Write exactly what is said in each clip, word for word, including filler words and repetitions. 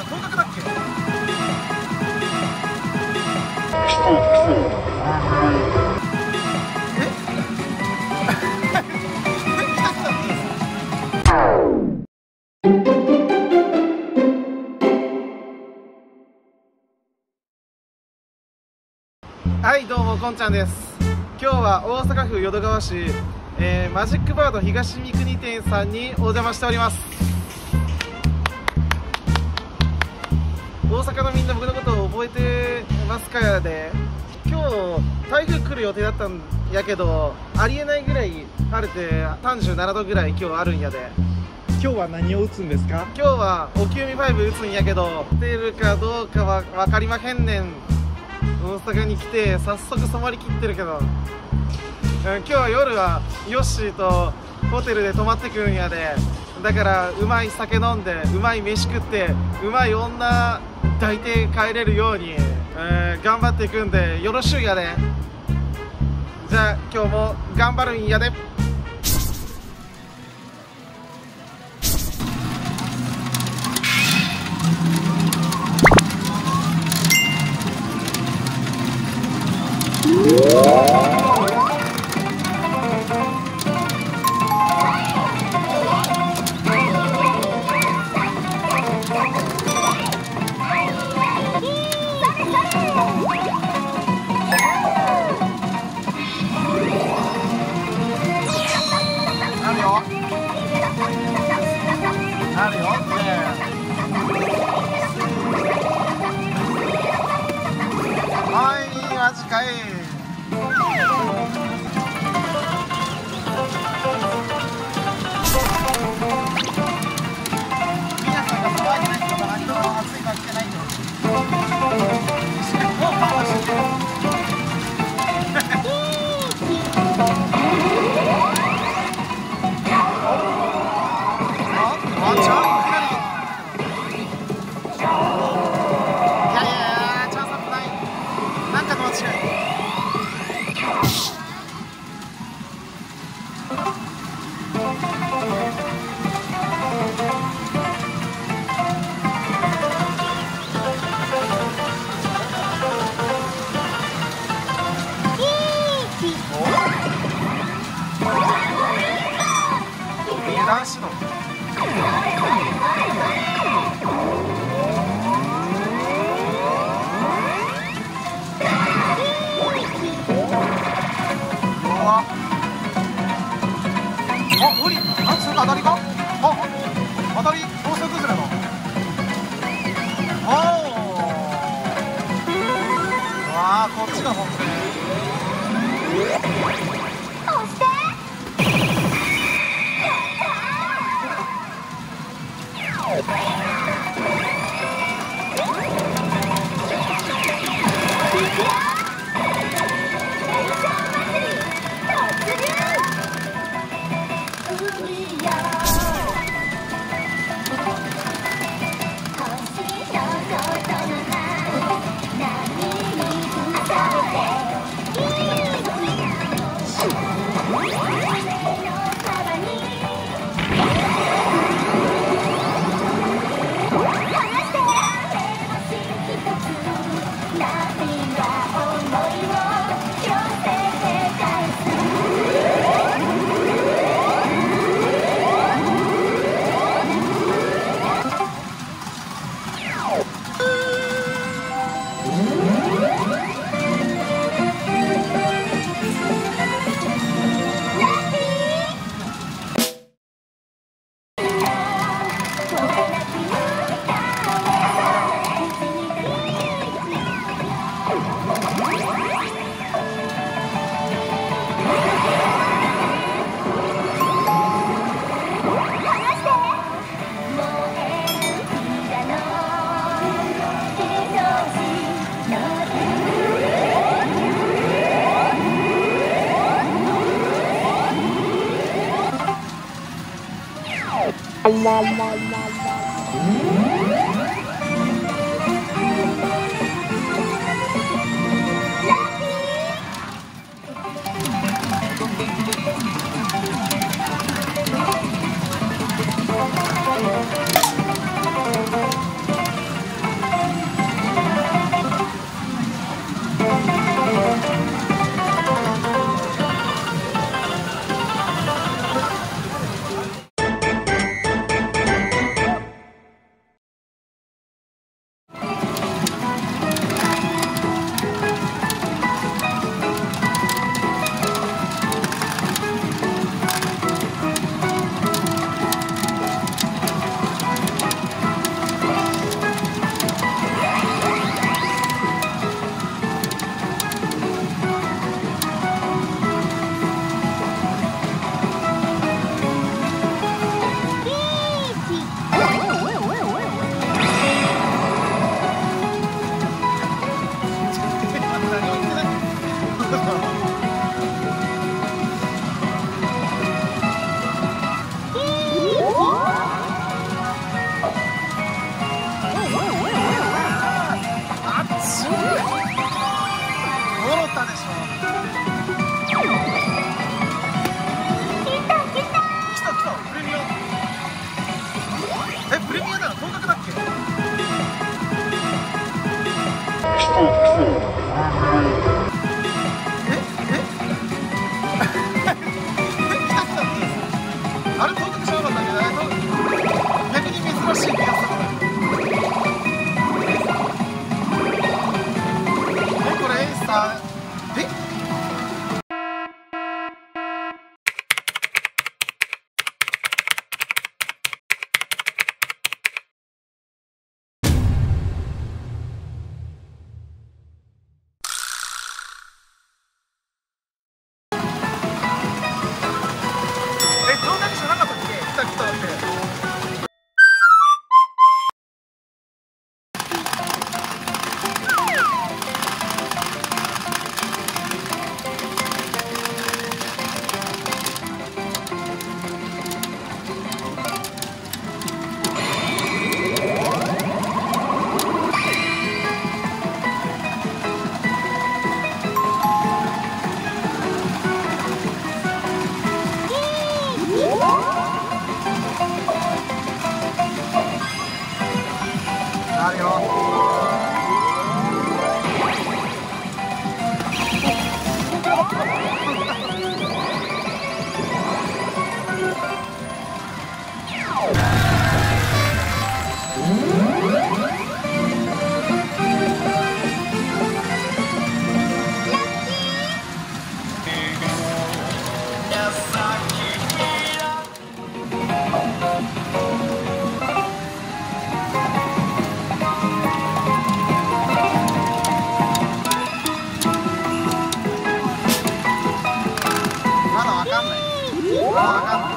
な、当確だっけ。はい、どうもこんちゃんです。今日は大阪府淀川市、えー、マジックバード東三国店さんにお邪魔しております。大阪のみんな僕のことを覚えてますかで、今日台風来る予定だったんやけど、ありえないぐらい晴れてさんじゅうななどぐらい今日あるんやで。 今日は何を打つんですか？ 今日はおきゅうみファイブ打つんやけど、出るかどうかは分かりまへんねん。大阪に来て早速染まりきってるけど、うん、今日は夜はヨッシーとホテルで泊まってくるんやで。だからうまい酒飲んでうまい飯食ってうまい女抱いて帰れるように、えー、頑張っていくんでよろしゅうやで。じゃあ今日も頑張るんやで。あるよね。はい、マジかい。皆さんが騒いでない人が何も暑いか来てないんだよ。もう顔は知ってる。男子のあ、無理。あ、それ当たりか。あ、当たり高速崩れの。おお、ああ、こっちが本当に上だよ、等角だっけ。ええあれ等角じゃなかったっけ。逆に珍しい気がする。えこれエイスターえあるよ。まだわかんない。まだわかんない。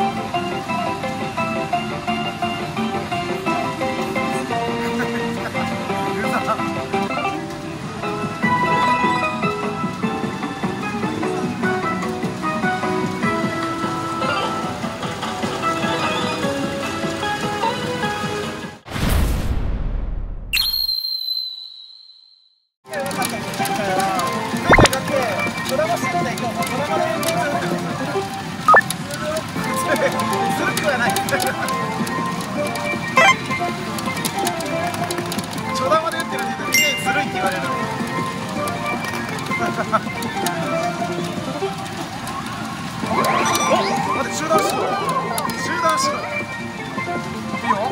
ずるくはない。ちょだまで打ってる時点でみんなにずるいって言われる。お、待って、中断しろ。中断しろ。いいよ。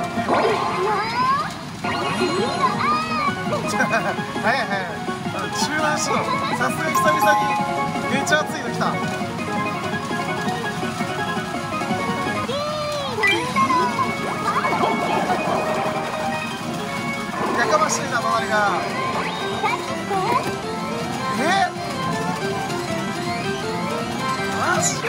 早い早い。中断しろ。さすがに久々にめっちゃ熱いの来た。やかましいな、周りが。えマジで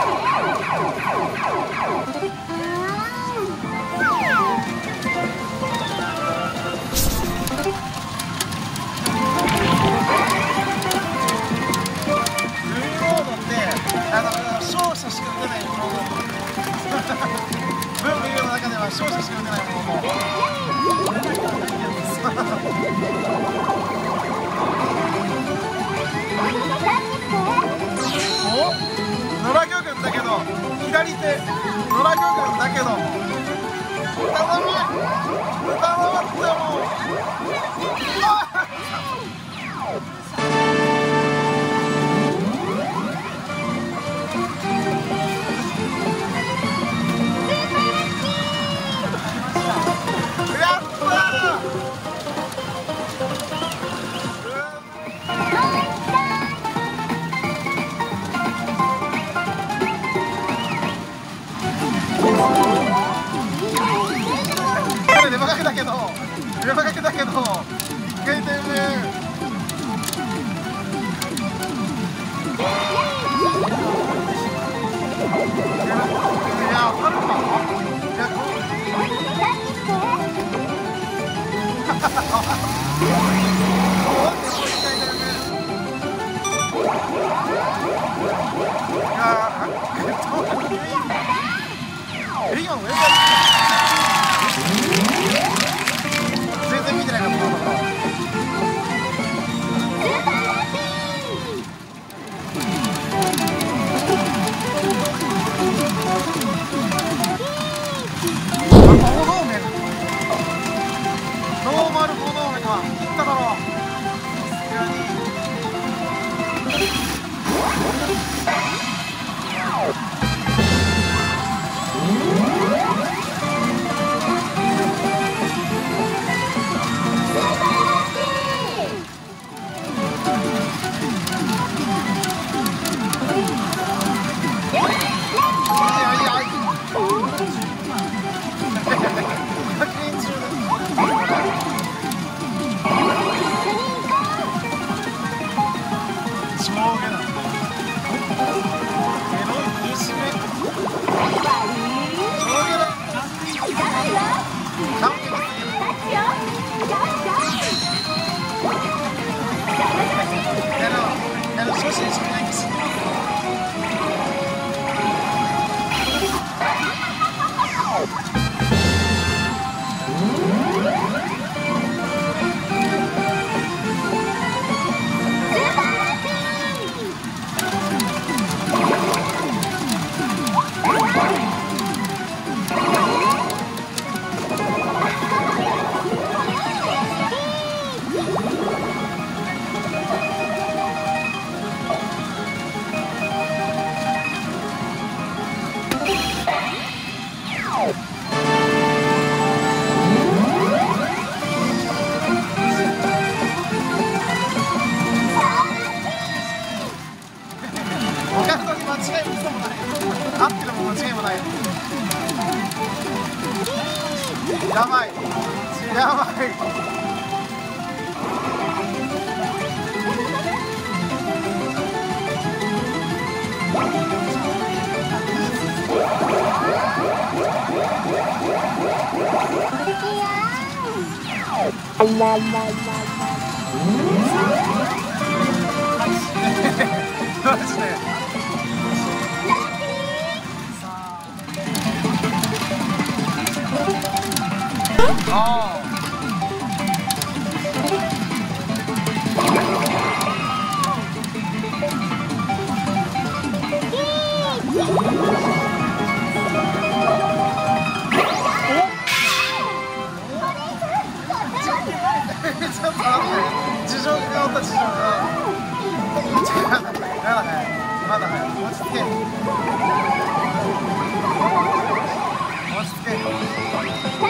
ルミモードってあの勝者しか打てないものブンブンの中では勝者しか打てないものお野良魚群だけど左手野良魚群だけど頼む頼むってもうレバ角だけどレバ角だけど一回転目いや当たるかいやこうえ、今の上全然見てないかったな。あ、どうも完璧すぎる。やろうやろう、初心者ないんですよ。合ってるも間違いもない。やばいやばい。マジでああ。ちょっと待って、事情が変わった、事情が。まだ早い、まだ早い、落ち着け。落ち着け。